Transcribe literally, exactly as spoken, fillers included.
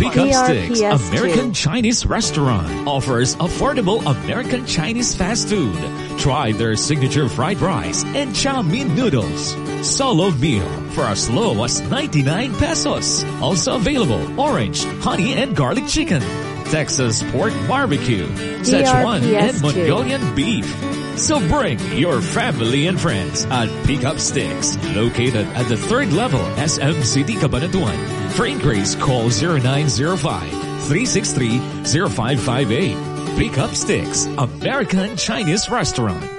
Pickup Sticks D R P S American Chinese Restaurant offers affordable American Chinese fast food. Try their signature fried rice and chow mein noodles. Solo meal for as low as ninety-nine pesos. Also available orange, honey and garlic chicken, Texas pork barbecue, Szechuan and Mongolian beef. So bring your family and friends at Pickup Sticks, located at the third level S M City Cabanatuan. For inquiries, call zero nine zero five, three six three, zero five five eight. Pickup Sticks American Chinese Restaurant.